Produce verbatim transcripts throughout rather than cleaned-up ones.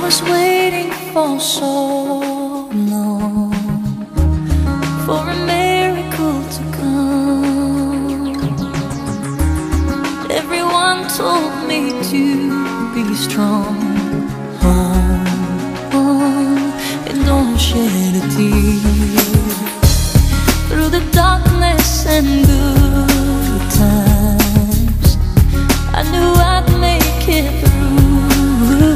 was waiting for so long for a miracle to come. Everyone told me to be strong, oh, oh, and don't shed a tear. Through the darkness and good times, I knew I'd make it through.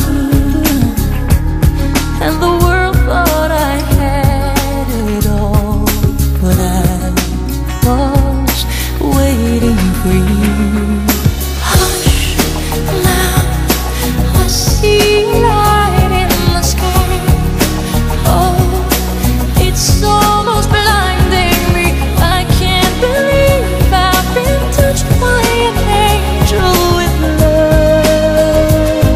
And the world thought I had it all, but I was waiting for you. Hush, now I see a light in the sky. Oh, it's almost blinding me. I can't believe I've been touched by an angel with love.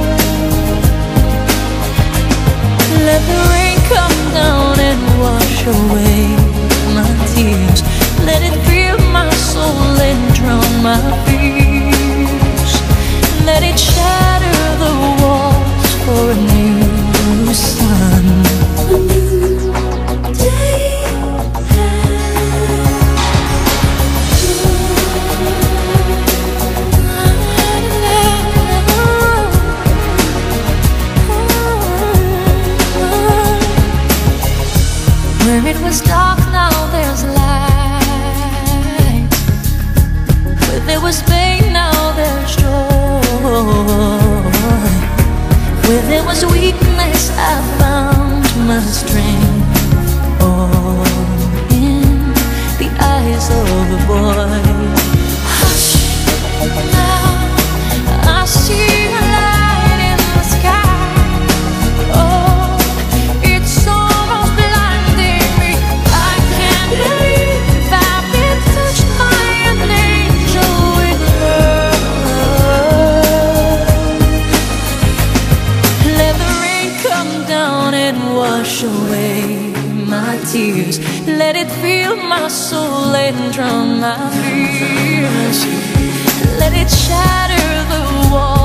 Let the rain come down and wash away my tears. Let it fill my soul and drown my fears. Let it shatter the walls for a new sun. A new day. Where it was dark, now there's light. Where there was pain, now there's joy. Where there was weakness, I found my strength. Oh, in the eyes of a boy. Hush, now I see a light in the sky. Oh, it's almost blinding me. I can't believe I've been touched by an angel with love. Let the rain come down and wash away my tears. Let it fill my soul and drown my fears. Let it shatter the walls